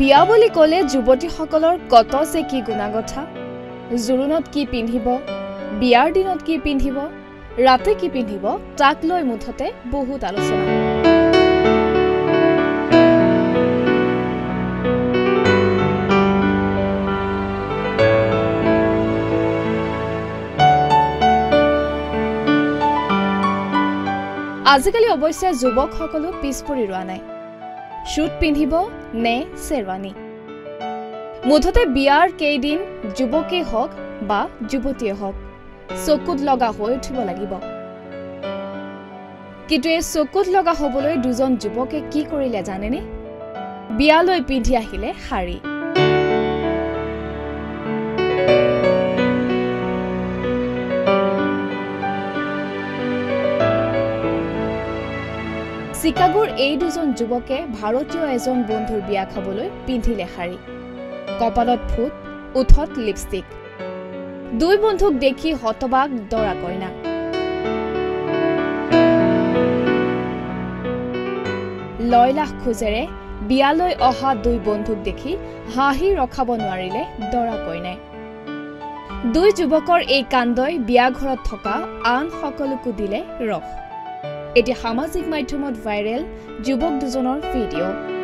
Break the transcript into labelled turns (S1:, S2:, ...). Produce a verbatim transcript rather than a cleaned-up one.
S1: বিয়া বুলি ক'লে যুৱতীসকলৰ কত যে কি গুণাগথা জোৰোণত কি পিন্ধিব বিয়াৰ দিনত কি পিন্ধিব ৰাতে কি পিন্ধিব তাক লৈ মুঠতে বহুত আলোচনা আজিকালি অৱশ্যে যুৱকসকলো পিছপৰি ৰোৱা নাই শুট পিন্ধিব নে শেৰৱানী মুঠতে বিয়াৰ কেইদিন যুৱকে হওক বা যুৱতীয়ে হওক চকুত লগা হৈ উঠিব লাগিব কিন্তু এই চকুত লগা হ'বলৈ দুজন যুৱকে কি কৰিলে জানেনে বিয়ালৈ পিন্ধি আহিলে শাৰী চিকাগোৰ এই দুজন যুৱকে ভাৰতীয় এজন বন্ধুৰ বিয়া খাবলৈ পিন্ধিলে শাৰী কপালত ফুট উঠত লিপষ্টিক দুই বন্ধুক দেখি হতবাক দৰা কইনা লয়লাখ খোজেৰে বিয়ালৈ অহা দুই বন্ধুক দেখি হাঁহি ৰখাব নোৱাৰিলে দৰা কইনাই দুই যুৱকৰ এই কাণ্ডই বিয়া ঘৰত থকা আন সকলোকো দিলে ৰস এটি সামাজিক মাধ্যমত ভাইৰেল যুৱক দুজনৰ ভিডিঅ'